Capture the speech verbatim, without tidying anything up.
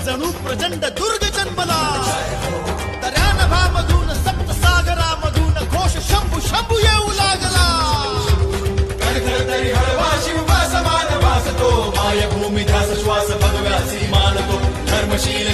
जणू प्रचंड दुर्ग जन्मला. दर्या नभामधून सप्तसागरामधून घोष शंभू शंभू येऊ लागला. तरी हळवा शिववास मानवास तो मायभूमी ध्यास श्वास भगव्यासी मानतो धर्मशील